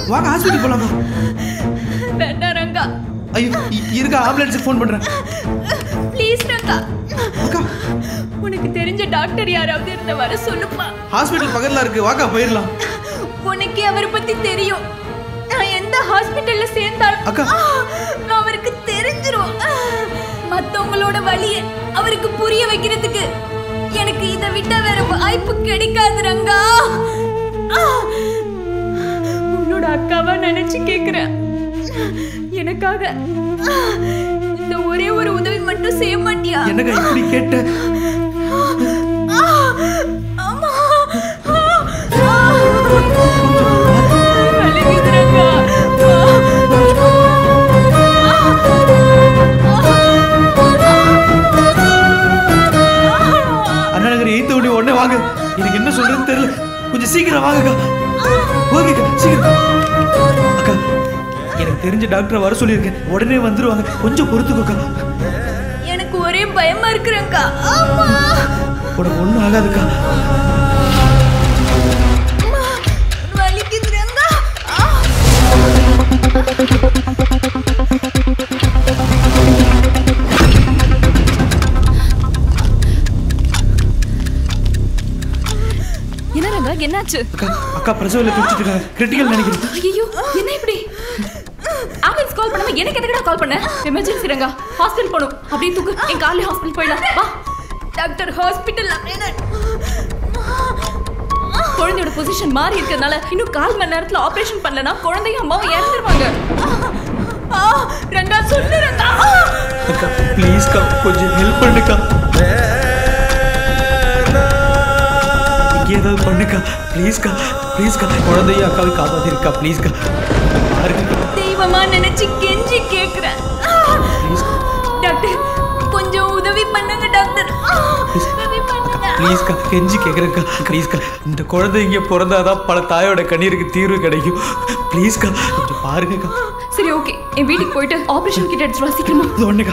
வாங்க ஹாஸ்பிட்டல் போலாமா? வேண்டாம் ரங்கா. ஐயோ இருக்க ஆம்புலன்ஸுக்கு ஃபோன் பண்றேன். ப்ளீஸ் ரங்கா. அக்கா உனக்கு தெரிஞ்ச டாக்டர் யாராவது இருந்த வர சொல்லுப்பா. ஹாஸ்பிட்டல் பக்கத்துல இருக்கு, வாக்கா போயிடலாம். உனக்கு அவரை பத்தி தெரியும். நான் எந்த ஹாஸ்பிட்டல்ல சேர்ந்தாலும் அக்கா அவருக்கு தெரிஞ்சிரும். மத்தவங்களோட வலியை அவருக்கு புரிய வைக்கிறதுக்கு எனக்கு இதை விட்ட வேற வாய்ப்பு கிடைக்காது ரங்கா. உன்னோட அக்காவா நினைச்சு கேக்குறேன். எனக்காக இந்த ஒரே ஒரு உதவி மட்டும் செய்ய மாட்டியா? என்னங்க இப்படி கேட்ட? ஆமா வலிக்குது ரங்கா. அண்ணா நகர் 8th மணி உடனே வாங்க. எனக்கு என்ன சொல்றதுன்னு தெரியல, கொஞ்சம் சீக்கிரம் வாங்கக்கா. ஓகேக்கா சீக்கிரம். அக்கா எனக்கு தெரிஞ்ச டாக்டரை வர சொல்லியிருக்கேன், உடனே வந்துருவாங்க, கொஞ்சம் பொறுத்துக்கோக்கா. எனக்கு ஒரே பயமா இருக்குறேன்க்கா. ஆமா உனக்கு ஒண்ணும் ஆகாதுக்கா. வலிக்குது ரங்கா. என்ன ரங்கா என்னாச்சு? அக்கா பிரசவல துடிச்சிட்டு இருக்காங்க, கிரிட்டிக்கல் நினைக்கிறேன். ஐயோ என்ன இப்படி? ஆம்புலன்ஸ் கால் பண்ணாம எனக்கு எதுக்குடா கால் பண்ண? எமர்ஜென்சி ரங்கா, ஹாஸ்பிடல் போணும். அப்படியே தூக்கு, என் காலையில ஹாஸ்பிடல் போயிடலாம். வா டாக்டர் ஹாஸ்பிடல். குழந்தையோட பொசிஷன் மாறி இருக்கிறதுனால இன்னும் 1/4 மணி நேரத்துல ஆபரேஷன் பண்ணலனா குழந்தையும் அம்மாவும் இறந்துருவாங்க. ரங்கா சொல்லு ரங்கா. அக்கா ப்ளீஸ் கா, கொஞ்சம் ஹெல்ப் பண்ணுக்கா. ஏதாவது பண்ணுக்கா ப்ளீஸ்க்கா, ப்ளீஸ்க்கா. குழந்தைய அக்காவை காப்பாத்திருக்கா ப்ளீஸ்க்கா. தெய்வமா நினைச்சு கெஞ்சி கேக்குறேன் டாக்டர், கொஞ்சம் உதவி பண்ணுங்க டாக்டர். ப்ளீஸ்க்கா கெஞ்சி கேட்குறேங்க்கா ப்ளீஸ்க்கா. இந்த குழந்தை இங்கே பிறந்தாதான் பல தாயோட கண்ணீருக்கு தீர்வு கிடைக்கும். ப்ளீஸ்க்கா கொஞ்சம் பாருங்கக்கா. சரி ஓகே, என் வீட்டுக்கு போயிட்டு ஆபரேஷன் கிட்ட எடுத்துட்டு வா சீக்கிரமா. இது ஒண்ணுக்கா.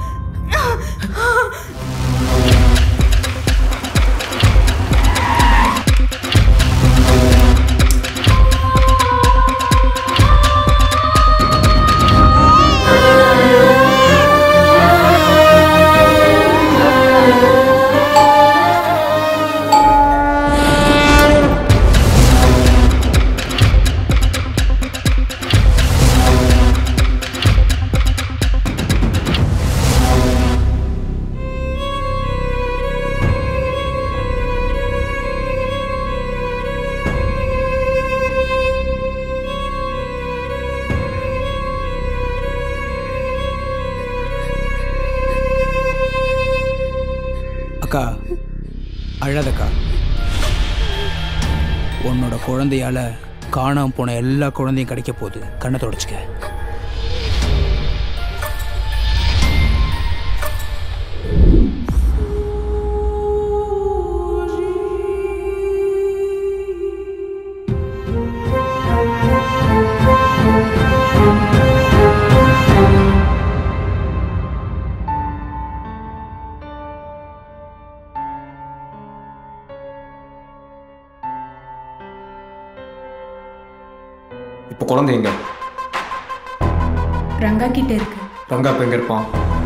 அக்கா அழாதக்கா. உன்னோட குழந்தையால காணாம போன எல்லா குழந்தையும் கிடைக்க போகுது. கண்ணை தொடச்சிக்க. இப்போ குழந்தை எங்க? ரங்கா கிட்ட இருக்கு. ரங்கா இப்போ எங்க இருப்பான்?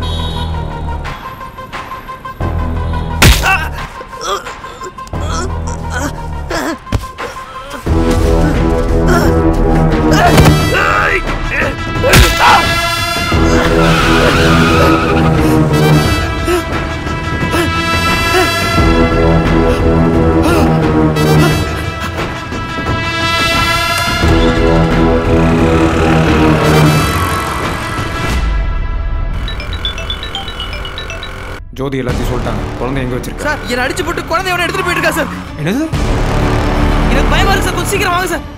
ஜோதி எல்லாத்தையும் சொல்லிட்டாங்க. குழந்தை எங்க வச்சிருக்கா? சார் என்ன அடிச்சு போட்டு குழந்தையோட எடுத்துட்டு போயிட்டு இருக்கா சார். என்னது? எனக்கு பயமா இருக்கு சார், கொஞ்சம் சீக்கிரம் வாங்க சார்.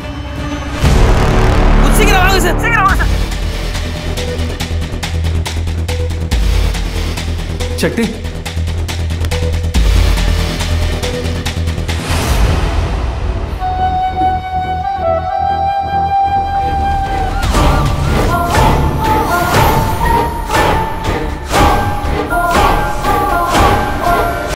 கொஞ்சம் சீக்கிரம் வாங்க சார், சீக்கிரம் வாங்க சார். சக்தி